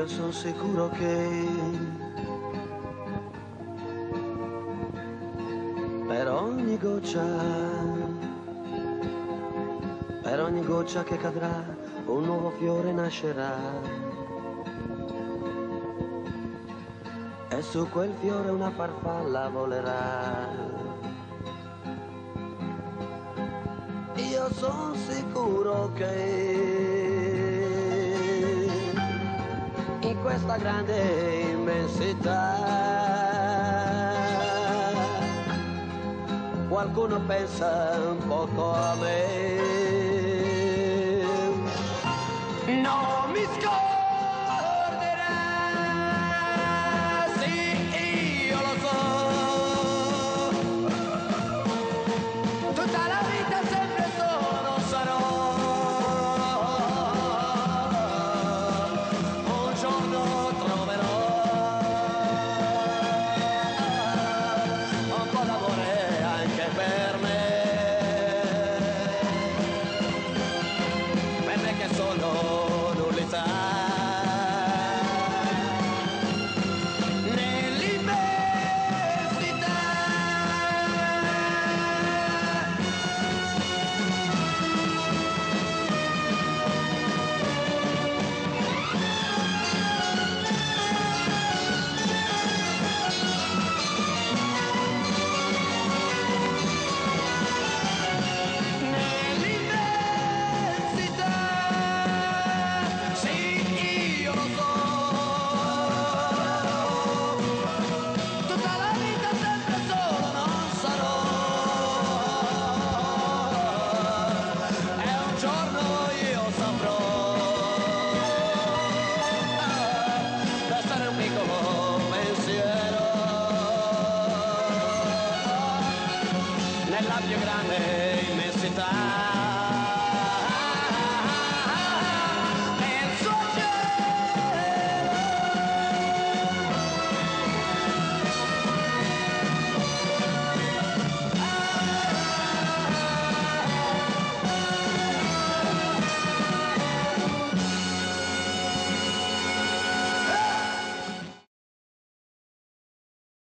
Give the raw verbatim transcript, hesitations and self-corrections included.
io sono sicuro che per ogni goccia, per ogni goccia che cadrà, un nuovo fiore nascerà. E su quel fiore una farfalla volerà. Io sono sicuro che in questa grande immensità qualcuno pensa un poco a me. Non mi scorderà, sì, io lo so, tutta la vita sempre sono sarò. Un giorno troverò un po' d'amore anche per me, per me che sono nullità. Nell'immensità Nell'immensità, sì, io lo so, tutta la vita sempre solo non sarò. E un giorno io saprò lasciare un piccolo pensiero nella più grande immensità.